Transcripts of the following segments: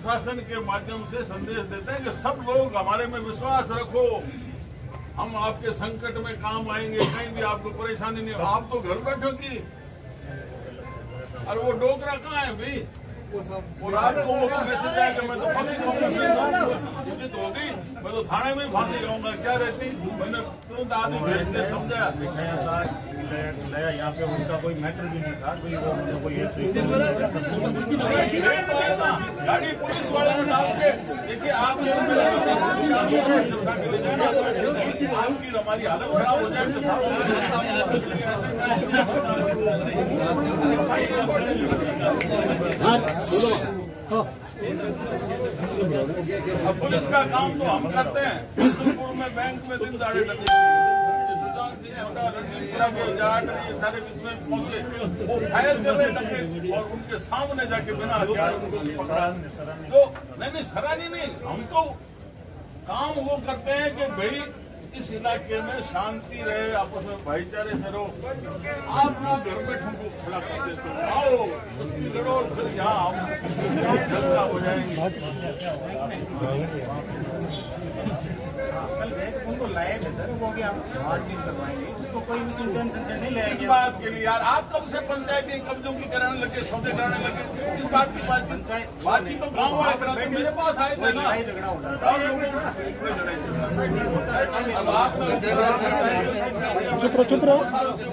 प्रशासन के माध्यम से संदेश देते हैं कि सब लोग हमारे में विश्वास रखो, हम आपके संकट में काम आएंगे, कहीं भी आपको परेशानी नहीं। आप तो घर बैठो की, और वो डोगरा कहाँ है भाई? वो रात को वो मैसेज आया कि मैं तो फांसी खाऊंगा, होगी मैं तो थाने में फांसी खाऊंगा, क्या रहती? मैंने तुरंत आदमी भेज के समझाया। यहाँ पे उनका कोई मैटर भी नहीं था, कोई गाड़ी पुलिस वाले ने डाल के देखिए, आपकी हमारी हालत खराब हो जाएगी। अब पुलिस का काम तो हम करते हैं। रसूलपुर में बैंक में दिन दाड़े लगे, ये सारे में पहुंचे, वो फायर कर रहे लगे और उनके सामने जाके बिना हथियार पकड़ा। तो नहीं सराहनीय नहीं, हम तो काम वो करते हैं कि भाई इस इलाके में शांति रहे, आपस में भाईचारे से रहो। आप लोग घर बैठे हमको खड़ा कर देते हो, आओ लड़ो, फिर यहाँ हम जलसा हो जाएंगे। उनको लाए थे सर, वो भी आप आज दिन करवाएंगे, उसको कोई भी इंटेंशन से नहीं लाएंगे। इस बात के लिए यार आप कब से पंचायती कब्जों की कराने लगे, सौदे कराने लगे, इस बात की बातचीत तो गाँव वाले कराते, मेरे पास आए थे ना। झगड़ा होता अब आप चुप रहो।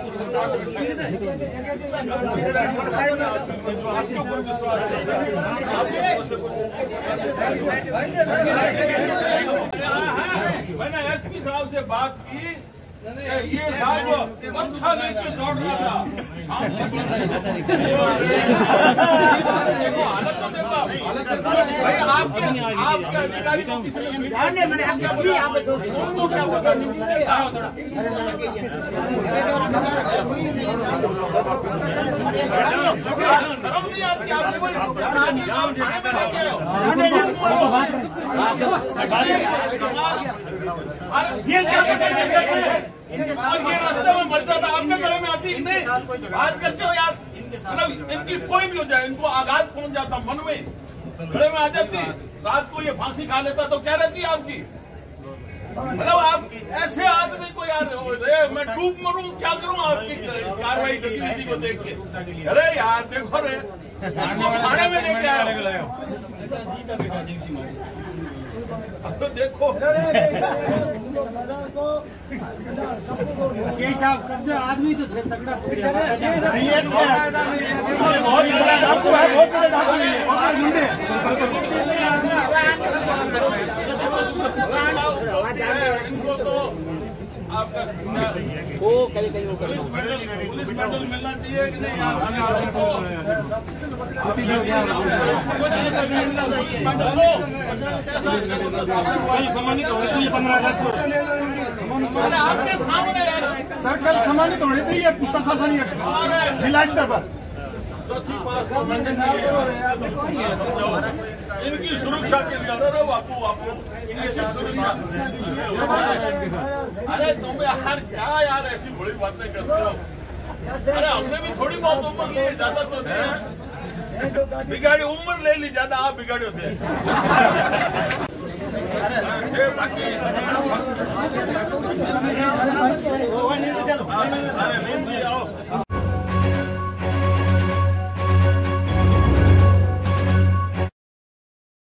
आपके ऊपर विश्वास मैंने एसपी साहब से बात की, ये साहब अच्छा लेके दौड़ रहा था, देखो हालत तो देखो भाई, आपके अधिकारी को किसी ने उनको क्या पता शर्म नहीं आती आपके कोई ये क्या और ये रास्ते में मर जाता, आपके गले में आती नहीं बात करते हो यार। मतलब इनकी कोई भी हो जाए, इनको आघात पहुंच जाता, मन में गले में आ जाती, रात को ये फांसी खा लेता तो क्या रहती आपकी? मतलब आप ऐसे आदमी को यार मैं डूब मरूं, क्या करूं आपकी कार्रवाई गतिविधि को देख के? अरे यार देखो रे, थाने में लेके आया, अब तो देखो यही साहब कब्जा आदमी तो थे, तगड़ा पकड़िया इनको तो आपका वो कहीं पुलिस मेडल मिलना चाहिए कि नहीं? सम्मानित होने चाहिए 15 अगस्त को। आपके सामने सर कल सम्मानित होने चाहिए प्रशासनिक जिला स्तर पर। चौथी पास को इनकी सुरक्षा के लिए, अरे बापू ऐसी सुरक्षा, अरे तुम यार क्या यार ऐसी बड़ी बातें करते हो? अरे हमने भी थोड़ी बहुत उम्र ली, ज्यादा तो नहीं बिगाड़ी, उम्र ले ली ज्यादा, आप बिगाड़े थे। बाकी